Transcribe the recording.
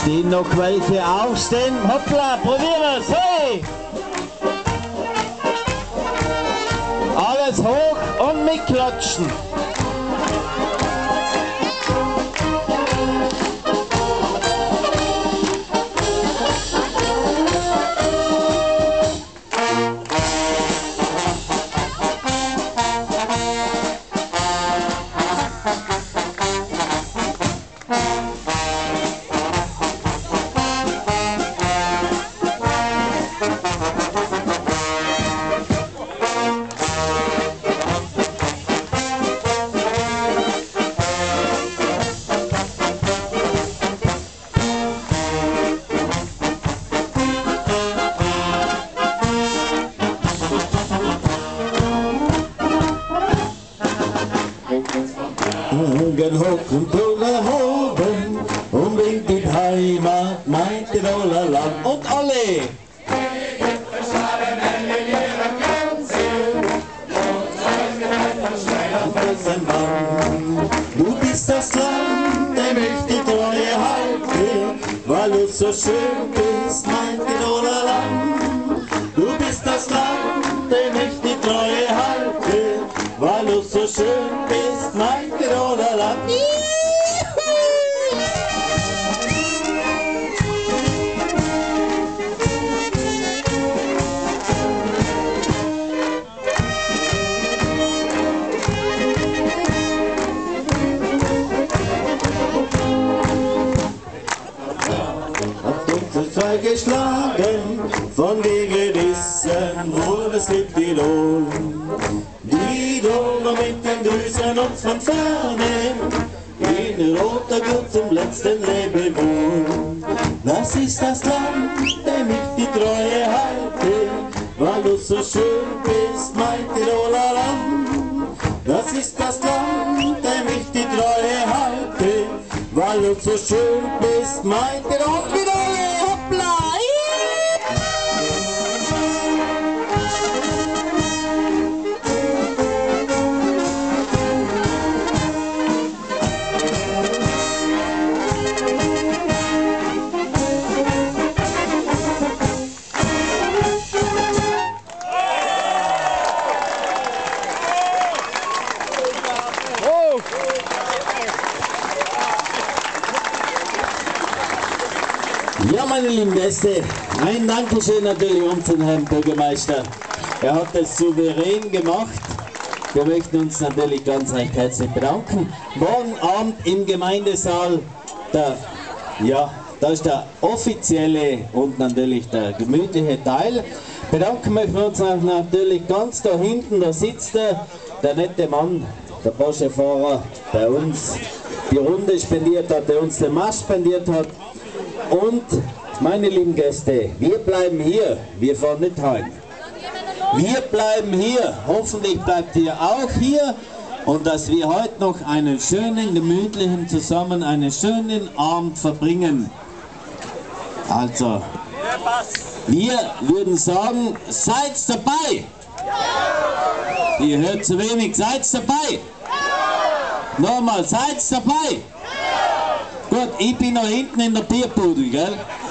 Stehen noch welche aufstehen? Hoppla, probieren wir's, hey! Alles hoch und mitklatschen. Augen hoch und Brille hoben und winkt die Heimat, mein Tiroler Land. Und alle! Du bist das Land, dem ich die Treue halte, weil du so schön bist, mein Tiroler Land. Du bist das Land, dem ich die Treue halte, weil du so schön bist, mein Tiroler Land. Zwei geschlagen, von wegen Rissen, wurde es mit Tirol. Die Dollar mit den Grüßen uns von ferne, in roter Gurt zum letzten Lebewohl. Das ist das Land, dem ich die Treue halte, weil du so schön bist, mein Tiroler Land. Das ist das Land, dem ich die Treue halte, weil du so schön bist, mein Tiroler Land. Ja, meine lieben Gäste, ein Dankeschön natürlich unseren Herrn Bürgermeister. Er hat es souverän gemacht. Wir möchten uns natürlich ganz recht herzlich bedanken. Morgen Abend im Gemeindesaal, da ist der offizielle und natürlich der gemütliche Teil. Bedanken möchten wir uns natürlich ganz da hinten, da sitzt der nette Mann, der Porsche-Fahrer, der uns die Runde spendiert hat, der uns den Marsch spendiert hat. Und meine lieben Gäste, wir bleiben hier, wir fahren nicht heim. Wir bleiben hier, hoffentlich bleibt ihr auch hier und dass wir heute noch einen schönen, gemütlichen zusammen, einen schönen Abend verbringen. Also, wir würden sagen, seid dabei! Ihr hört zu wenig, seid dabei! Nochmal, seid dabei! Gut, ich bin noch hinten in der Bierbude, gell?